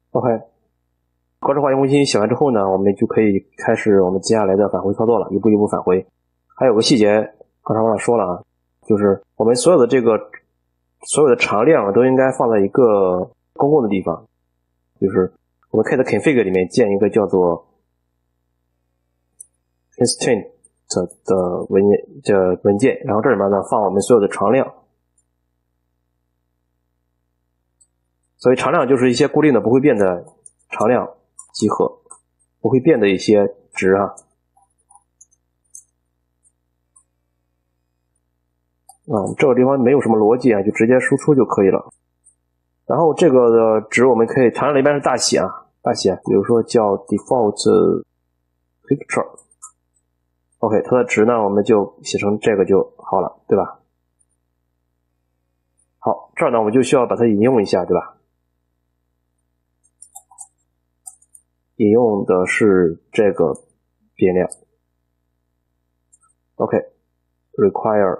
OK， 格式化用户信息写完之后呢，我们就可以开始我们接下来的返回操作了，一步一步返回。还有个细节，刚才忘了说了啊，就是我们所有的常量都应该放在一个公共的地方，就是我们 Kit config 里面建一个叫做 instant 的文件，然后这里面呢放我们所有的常量。所以常量就是一些固定的不会变的常量集合，不会变的一些值啊。这个地方没有什么逻辑啊，就直接输出就可以了。然后这个的值我们可以常量的一般是大写啊，大写，比如说叫 default picture。OK， 它的值呢我们就写成这个就好了，对吧？好，这儿呢我们就需要把它引用一下，对吧？引用的是这个变量。OK，require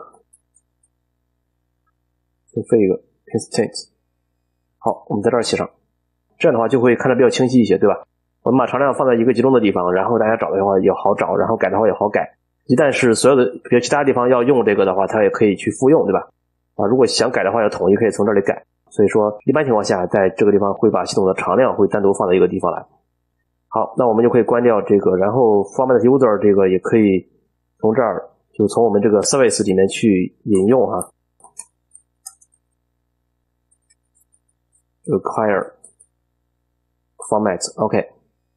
config instant。好，我们在这儿写上，这样的话就会看得比较清晰一些，对吧？我们把常量放在一个集中的地方，然后大家找的话也好找，然后改的话也好改。一旦是所有的比如其他地方要用这个的话，它也可以去复用，对吧？如果想改的话要统一，可以从这里改。所以说一般情况下在这个地方会把系统的常量会单独放在一个地方来。好，那我们就可以关掉这个，然后 format user 这个也可以从这儿就从我们这个 service 里面去引用哈。require format OK。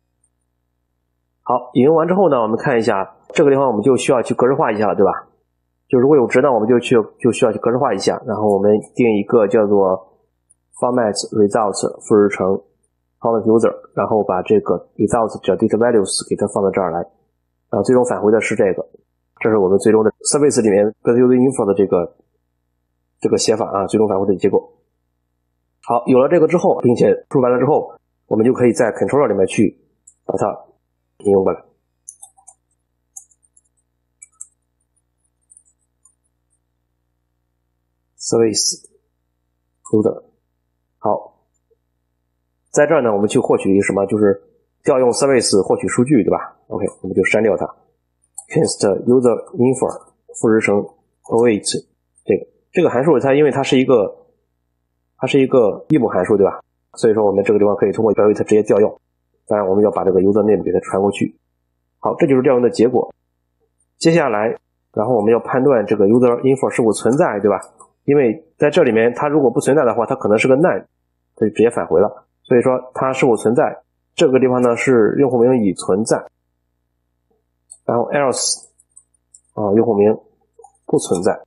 好，引用完之后呢，我们看一下这个地方我们就需要去格式化一下了，对吧？就如果有值呢，我们就需要去格式化一下，然后我们定一个叫做 format result 复制成 format user， 然后把这个 result 叫 data values 给它放到这儿来，然后最终返回的是这个，这是我们最终的 service 里面 get user info 的这个写法啊，最终返回的结果。好，有了这个之后，并且输入完了之后，我们就可以在 controller 里面去把它引用过来。service folder。 好，在这儿呢我们去获取一个什么，就是调用 service 获取数据，对吧？ OK， 我们就删掉它， const user info 复制成 await 这个函数，它因为它是一个异步函数，对吧？所以说我们这个地方可以通过 await 直接调用，当然我们要把这个 user name 给它传过去。好，这就是调用的结果。接下来然后我们要判断这个 user info 是否存在，对吧？因为在这里面它如果不存在的话，它可能是个 none， 它就直接返回了。所以说它是否存在，这个地方呢是用户名已存在，然后 else 用户名不存在。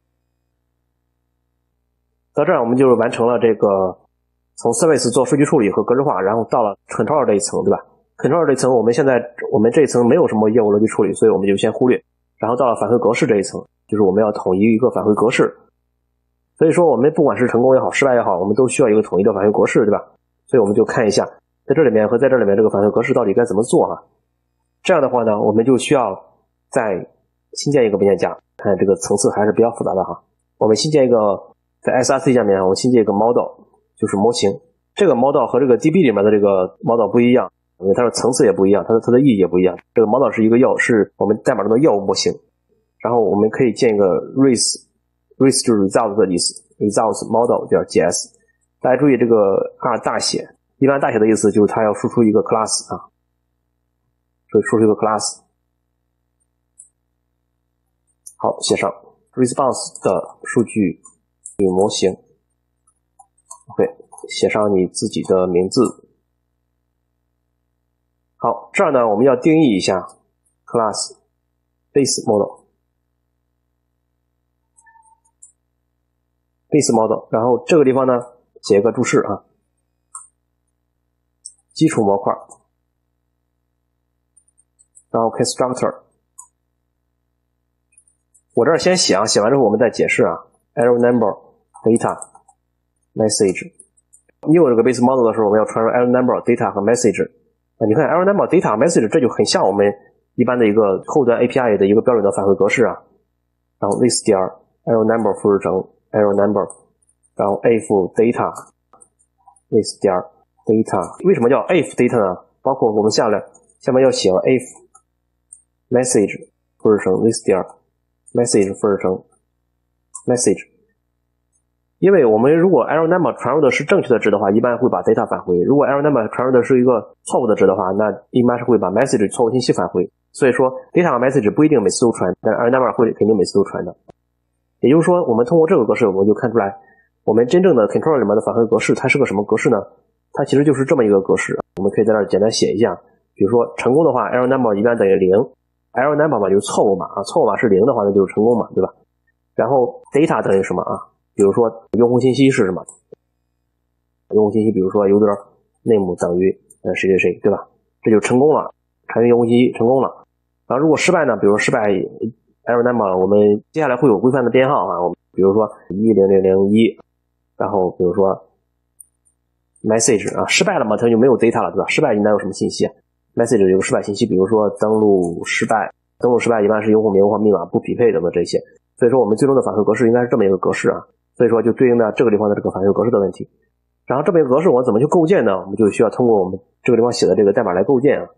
到这儿我们就完成了这个从 service 做数据处理和格式化，然后到了 controller 这一层，对吧？ controller 这一层我们这一层没有什么业务逻辑处理，所以我们就先忽略。然后到了返回格式这一层，就是我们要统一一个返回格式。所以说我们不管是成功也好失败也好，我们都需要一个统一的返回格式，对吧？所以我们就看一下在这里面和在这里面这个返回格式到底该怎么做哈。这样的话呢，我们就需要再新建一个文件夹，看这个层次还是比较复杂的哈。我们新建一个，在 SRC 下面我们新建一个 model， 就是模型。这个 model 和这个 DB 里面的这个 model 不一样，因为它的层次也不一样，它的意义也不一样。这个 model 是一个是我们代码中的业务模型，然后我们可以建一个 res 就是 result 的意思， results model 叫 GS。 大家注意这个 R 大写，一般大写的意思就是它要输出一个 class 啊，所以输出一个 class。 好，写上 response 的数据与模型。 OK， 写上你自己的名字。好，这儿呢我们要定义一下 class base model， 然后这个地方呢写一个注释啊，基础模块，然后 constructor。 我这儿先写啊，写完之后我们再解释啊。 error number data message， 你有这个 base model 的时候，我们要传入 error number data 和 message。 你看 error number data message 这就很像我们一般的一个后端 API 的一个标准的返回格式啊。然后 this 点 error number 复制成 error number， 然后 if data this 点 data， 为什么叫 if data 呢？包括我们下面要写 if message 复制成 this 点 message 复制成 message， 因为我们如果 error number 传入的是正确的值的话，一般会把 data 返回；如果 error number 传入的是一个错误的值的话，那一般是会把 message 错误信息返回。所以说 data 和 message 不一定每次都传，但 error number 会肯定每次都传的。也就是说，我们通过这个格式，我们就看出来，我们真正的 controller 里面的返回格式，它是个什么格式呢？它其实就是这么一个格式。我们可以在这儿简单写一下，比如说成功的话 ，error number 一般等于0，error number 嘛就是错误码啊，错误码是0的话，那就是成功嘛，对吧？然后 data 等于什么啊？比如说用户信息是什么？用户信息比如说 user name 等于谁谁谁，对吧？这就成功了，传递用户信息成功了。然后如果失败呢？比如说失败 error number， 我们接下来会有规范的编号啊，我们比如说10001，然后比如说 message 啊，失败了嘛，它就没有 data 了，对吧？失败应该有什么信息啊 ？message 有个失败信息，比如说登录失败，登录失败一般是用户名或密码不匹配的这些，所以说我们最终的返回格式应该是这么一个格式啊，所以说就对应的这个地方的这个返回格式的问题。然后这么一个格式我怎么去构建呢？我们就需要通过我们这个地方写的这个代码来构建啊。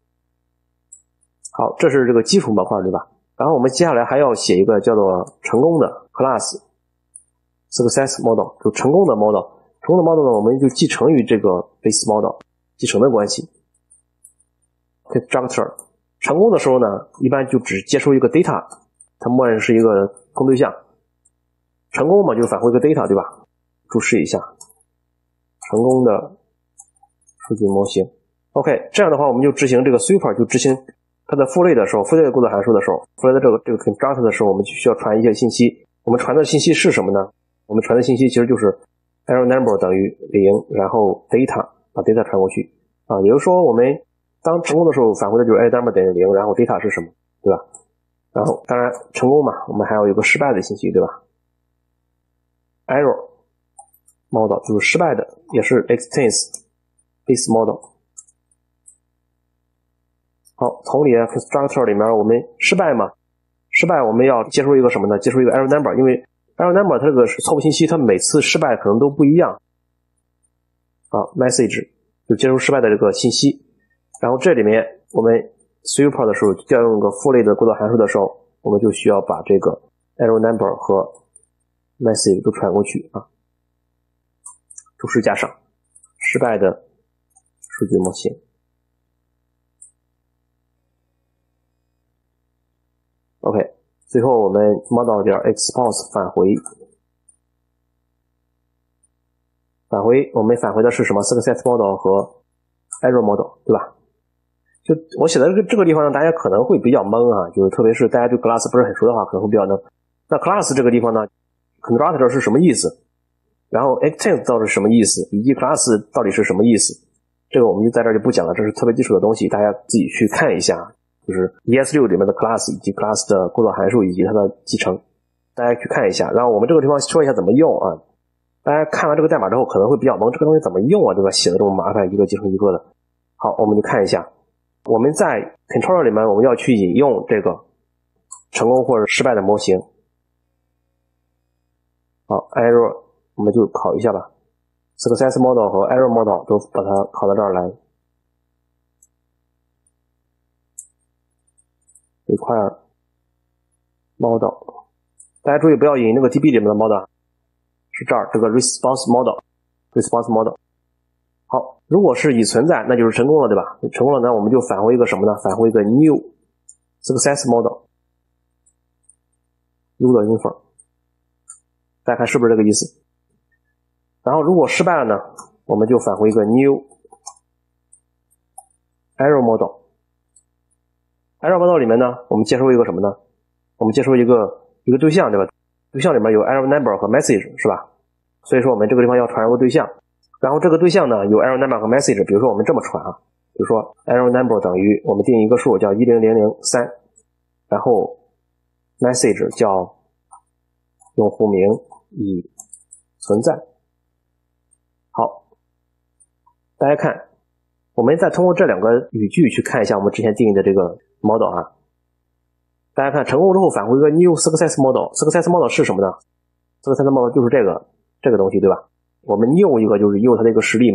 好，这是这个基础模块，对吧？然后我们接下来还要写一个叫做成功的 class success model， 就成功的 model。成功的 model 呢，我们就继承于这个 base model 继承的关系。constructor 成功的时候呢，一般就只接收一个 data， 它默认是一个空对象。成功嘛，就返回一个 data， 对吧？注释一下成功的数据模型。OK， 这样的话我们就执行这个 sweeper， 就执行它的父类的时候，父类的构造函数的时候，父类的这个 constructor 的时候，我们就需要传一些信息。我们传的信息是什么呢？我们传的信息其实就是 error number 等于0，然后 data 把 data 传过去啊。也就是说，我们当成功的时候返回的就是 error number 等于0，然后 data 是什么，对吧？然后当然成功嘛，我们还有一个失败的信息，对吧？ error model 就是失败的，也是 extends base model。好，同理 constructor 里面我们失败嘛，失败我们要接收一个什么呢？接收一个 error number， 因为 error number 它这个是错误信息，它每次失败可能都不一样。啊 ，message 就接收失败的这个信息。然后这里面我们 sweeper 的时候调用一个父类的构造函数的时候，我们就需要把这个 error number 和 message 都传过去啊。注释加上失败的数据模型。OK， 最后我们 model 点 expose 返回我们返回的是什么 success model 和 error model， 对吧？就我写的这个地方呢，大家可能会比较懵啊，就是特别是大家对 class 不是很熟的话，可能会比较懵。那 class 这个地方呢 constructor 是什么意思？然后 extends 到底是什么意思？以及 class 到底是什么意思？这个我们就在这儿就不讲了，这是特别基础的东西，大家自己去看一下。就是 ES6 里面的 class 以及 class 的构造函数以及它的继承，大家去看一下。然后我们这个地方说一下怎么用啊。大家看完这个代码之后可能会比较懵，这个东西怎么用啊，对吧？写的这么麻烦，一个继承一个的。好，我们就看一下。我们在 controller 里面我们要去引用这个成功或者失败的模型。好 error 我们就考一下吧。success model 和 error model 都把它考到这儿来。require model， 大家注意不要引那个 DB 里面的 model， 是这儿这个 response model。好，如果是已存在，那就是成功了，对吧？成功了呢，我们就返回一个什么呢？返回一个 new success model user info， 大家看是不是这个意思？然后如果失败了呢，我们就返回一个 new error model。error model 里面呢，我们接收一个什么呢？我们接收一个对象，对吧？对象里面有 error number 和 message， 是吧？所以说我们这个地方要传入个对象，然后这个对象呢有 error number 和 message， 比如说我们这么传啊，比如说 error number 等于我们定一个数叫10003，然后 message 叫用户名已存在。好，大家看，我们再通过这两个语句去看一下我们之前定义的这个 model 啊。大家看成功之后返回一个 new success model。success model 是什么呢？ success model 就是这个东西，对吧？我们 new 一个就是 new 它的一个实例嘛。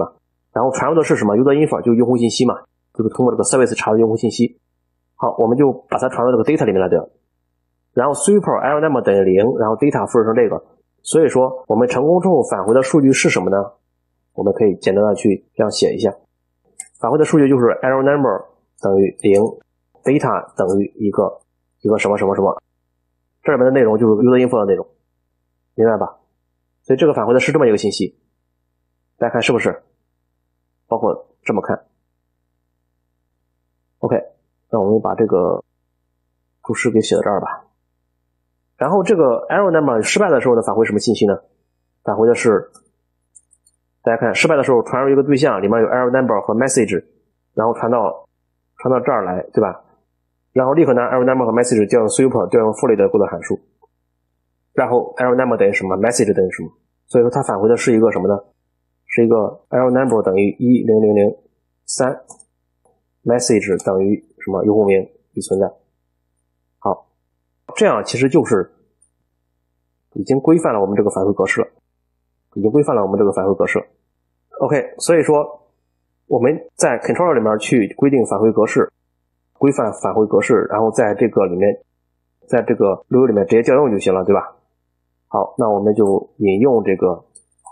然后传入的是什么 user info， 就是用户信息嘛，就是通过这个 service 查的用户信息。好，我们就把它传到这个 data 里面来的。然后 super error number 等于0，然后 data 复制成这个。所以说我们成功之后返回的数据是什么呢？我们可以简单的去这样写一下，返回的数据就是 error number 等于0， data 等于一个什么什么什么，这里面的内容就是 user info 的内容，明白吧？所以这个返回的是这么一个信息，大家看是不是？包括这么看。OK， 那我们把这个注释给写到这儿吧。然后这个 error number 失败的时候呢，返回什么信息呢？返回的是，大家看失败的时候传入一个对象，里面有 error number 和 message， 然后传到这儿来，对吧？然后立刻拿 error number 和 message 调用 super 调用 fully 的过渡函数，然后 error number 等于什么 message 等于什么，所以说它返回的是一个什么呢？是一个 error number 等于10003 message 等于什么用户名已存在。好，这样其实就是已经规范了我们这个返回格式了，OK， 所以说我们在 controller 里面去规定返回格式，规范返回格式，然后在这个里面，在这个路由里面直接调用就行了，对吧？好，那我们就引用这个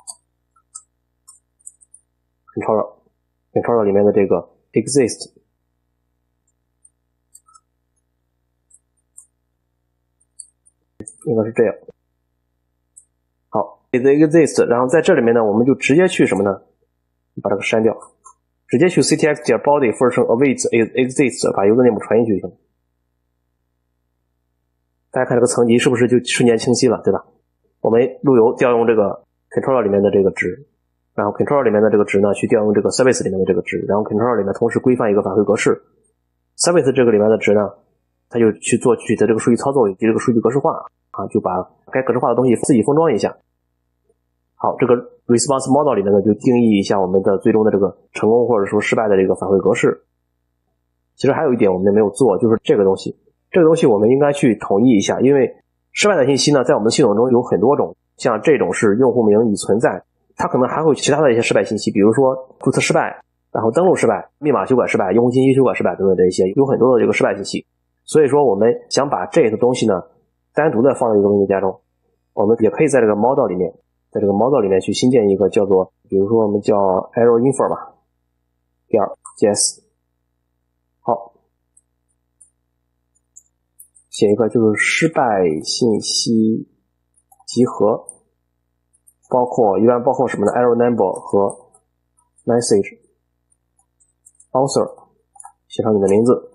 controller 里面的这个 exist， 应该是这样。好 exist， 然后在这里面呢，我们就直接去什么呢？把这个删掉，直接去 ctx 点 body 复制成 await exist， 把 user name 传进去就行。大家看这个层级是不是就瞬间清晰了，对吧？我们路由调用这个 controller 里面的这个值，然后 controller 里面的这个值呢，去调用这个 service 里面的这个值，然后 controller 里面同时规范一个返回格式 ，service 这个里面的值呢，它就去做具体的这个数据操作以及这个数据格式化啊，就把该格式化的东西自己封装一下。好，这个 response model 里面呢，就定义一下我们的最终的这个成功或者说失败的这个返回格式。其实还有一点我们没有做，就是这个东西我们应该去统一一下，因为失败的信息呢，在我们的系统中有很多种，像这种是用户名已存在，它可能还会有其他的一些失败信息，比如说注册失败，然后登录失败，密码修改失败，用户信息修改失败等等这一些，有很多的这个失败信息。所以说我们想把这个东西呢单独的放在一个文件夹中，我们也可以在这个 model 里面，在这个 model 里面去新建一个叫做，比如说我们叫 error info 吧，点 js。 好，写一个就是失败信息集合，一般包括什么呢？ error number 和 message author， 写上你的名字。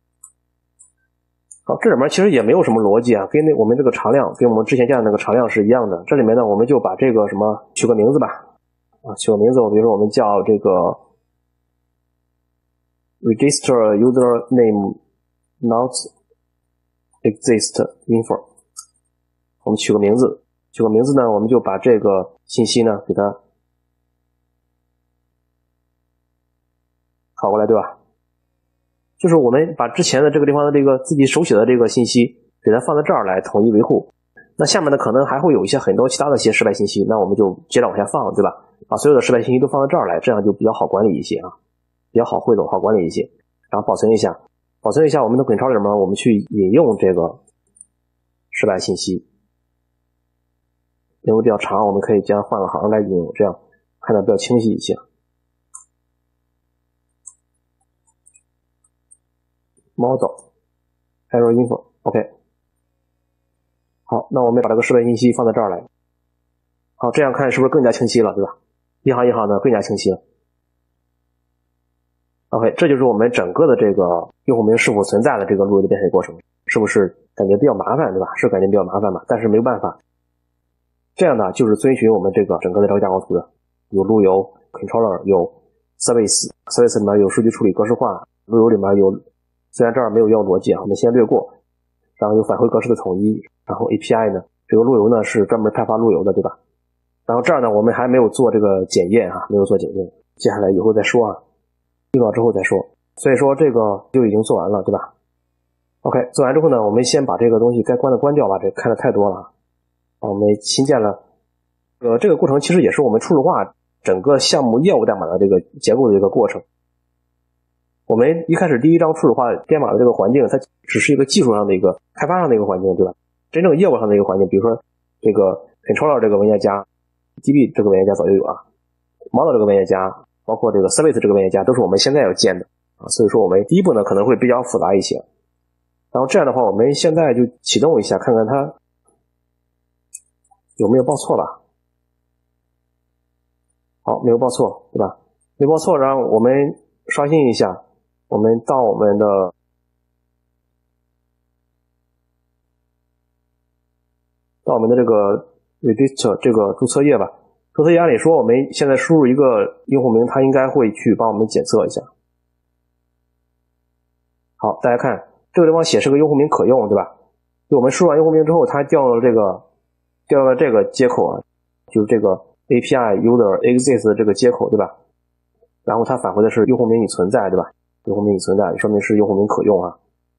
好，这里面其实也没有什么逻辑啊，跟我们这个常量跟我们之前建的那个常量是一样的。这里面呢，我们就把这个什么取个名字吧，取个名字，比如说我们叫这个 register user name not exist info， 我们取个名字呢，我们就把这个信息呢给它拷过来，对吧？就是我们把之前的这个地方的这个自己手写的这个信息给它放在这儿来统一维护。那下面呢可能还会有一些很多其他的一些失败信息，那我们就接着往下放，对吧？把所有的失败信息都放到这儿来，这样就比较好管理一些啊，比较好汇总，好管理一些。然后保存一下我们的 controller 里面，我们去引用这个失败信息，因为比较长，我们可以这样换个行来引用，这样看得比较清晰一些。model error info OK， 好，那我们把这个失败信息放在这儿来。好，这样看是不是更加清晰了，对吧？一行一行的更加清晰了。OK， 这就是我们整个的这个用户名是否存在的这个路由的编写过程，是不是感觉比较麻烦，对吧？是感觉比较麻烦吧，但是没有办法。这样呢，就是遵循我们这个整个的这个架构图的，有路由 controller， 有 service 里面有数据处理格式化，路由里面有，虽然这儿没有要逻辑啊，我们先略过，然后有返回格式的统一，然后 API 呢，这个路由呢是专门开发路由的，对吧？然后这儿呢我们还没有做这个检验啊，没有做检验，接下来以后再说啊，预告之后再说。所以说这个就已经做完了，对吧？ OK， 做完之后呢，我们先把这个东西该关的关掉吧，这看的太多了。我们新建了这个过程其实也是我们初始化整个项目业务代码的这个结构的一个过程。我们一开始第一章处理化编码的这个环境，它只是一个技术上的一个开发上的一个环境，对吧？真正业务上的一个环境，比如说这个 controller 这个文件夹 DB 这个文件夹早就有啊， model 这个文件夹，包括这个 service 这个文件夹都是我们现在要建的啊，所以说我们第一步呢可能会比较复杂一些。然后这样的话，我们现在就启动一下，看看它有没有报错吧。好，没有报错，对吧？没报错，然后我们刷新一下，我们到我们的这个 register 这个注册页吧。注册页按理说我们现在输入一个用户名，它应该会去帮我们检测一下。好，大家看这个地方显示个用户名可用，对吧？就我们输入完用户名之后，它调了这个接口啊，就是这个 API user exists 的这个接口，对吧？然后它返回的是用户名已存在，对吧？用户名已存在，说明是用户名可用啊。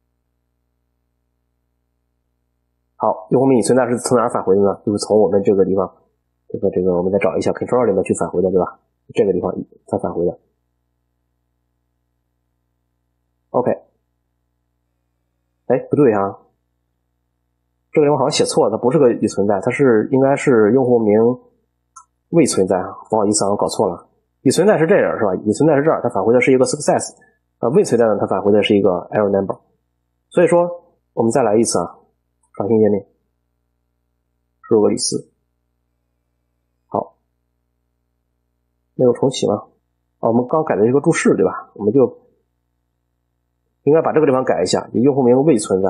好，用户名已存在是从哪儿返回的呢？就是从我们这个地方，这个我们再找一下 controller 里面去返回的，对吧？这个地方它返回的。OK， 哎，不对啊，这个地方好像写错了，它不是个已存在，它应该是用户名未存在啊，不好意思啊，我搞错了。已存在是这样是吧？已存在是这儿，它返回的是一个 success， 未存在呢，它返回的是一个 error number。所以说，我们再来一次啊，刷新页面，输入个李斯。好，没有重启吗？我们刚改的这个注释，对吧？我们就应该把这个地方改一下，用户名未存在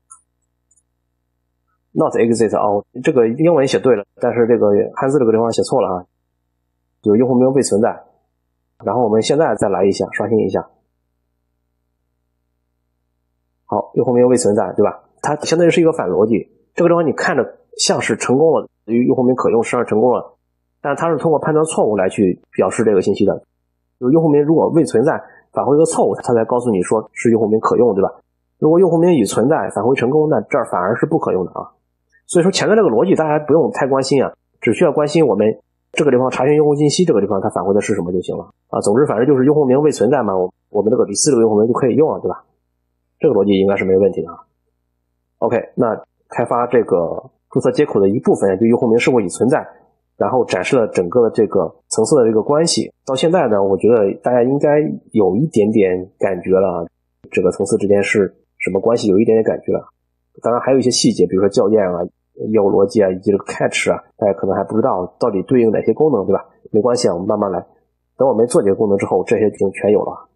，not exist 啊，这个英文写对了，但是这个汉字这个地方写错了啊，就用户名未存在。然后我们现在再来一下，刷新一下。好，用户名未存在，对吧？它相当于是一个反逻辑，这个地方你看着像是成功了，用户名可用，实际上成功了，但是它是通过判断错误来去表示这个信息的。就是用户名如果未存在，返回一个错误，它才告诉你说是用户名可用，对吧？如果用户名已存在，返回成功，那这儿反而是不可用的啊。所以说前面这个逻辑大家不用太关心啊，只需要关心我们这个地方查询用户信息这个地方它返回的是什么就行了啊。总之反正就是用户名未存在嘛，我们这个李斯这个用户名就可以用了，对吧？这个逻辑应该是没问题的啊。OK， 那开发这个注册接口的一部分，就用户名是否已存在，然后展示了整个这个层次的这个关系。到现在呢，我觉得大家应该有一点点感觉了，这个层次之间是什么关系，有一点点感觉了。当然还有一些细节，比如说校验啊、业务逻辑啊以及这个 catch 啊，大家可能还不知道到底对应哪些功能，对吧？没关系啊，我们慢慢来。等我们做几个功能之后，这些已经全有了。